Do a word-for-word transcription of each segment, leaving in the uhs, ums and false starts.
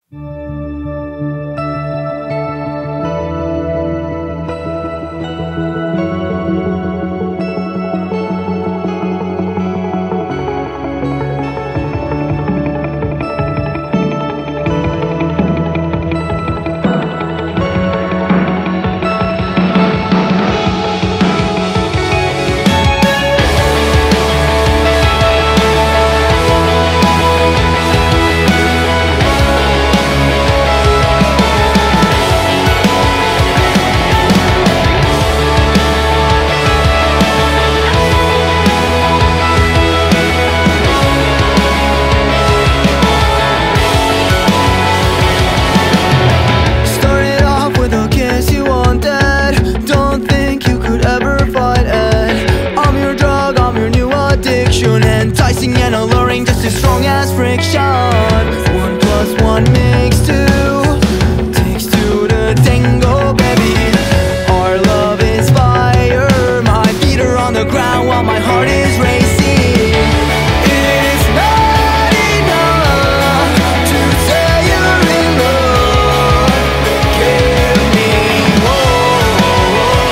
Enticing and alluring, just as strong as friction. One plus one makes two, takes two to tango, baby. Our love is fire, my feet are on the ground while my heart is racing. It's not enough to say you're in love. Give me more.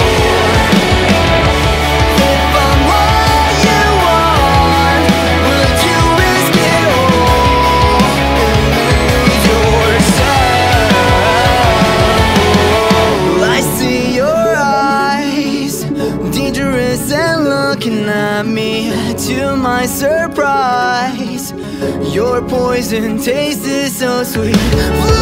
If I'm what you want, would you risk it all and lose yourself? I see your eyes, dangerous and looking at me. To my surprise, your poison tastes so sweet.